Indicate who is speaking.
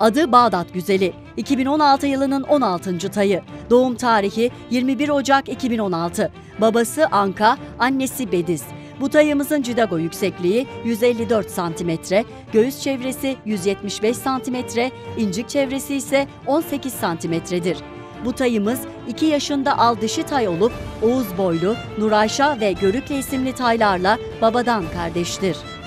Speaker 1: Adı Bağdat Güzeli. 2016 yılının 16. tayı. Doğum tarihi 21 Ocak 2016. Babası Anka, annesi Bediz. Bu tayımızın cidago yüksekliği 154 cm, göğüs çevresi 175 cm, incik çevresi ise 18 cm'dir. Bu tayımız 2 yaşında al dişi tay olup Oğuz boylu, Nurayşa ve Görükle isimli taylarla babadan kardeştir.